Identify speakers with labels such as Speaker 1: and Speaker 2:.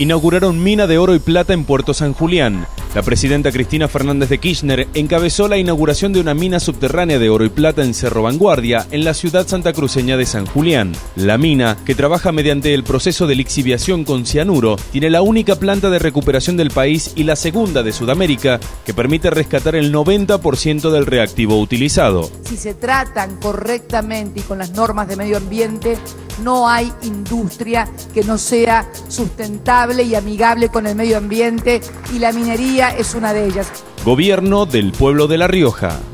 Speaker 1: Inauguraron mina de oro y plata en Puerto San Julián. La presidenta Cristina Fernández de Kirchner encabezó la inauguración de una mina subterránea de oro y plata en Cerro Vanguardia, en la ciudad santacruceña de San Julián. La mina, que trabaja mediante el proceso de lixiviación con cianuro, tiene la única planta de recuperación del país y la segunda de Sudamérica, que permite rescatar el 90% del reactivo utilizado.
Speaker 2: Si se tratan correctamente y con las normas de medio ambiente, no hay industria que no sea sustentable y amigable con el medio ambiente, y la minería es una de ellas.
Speaker 1: Gobierno del Pueblo de La Rioja.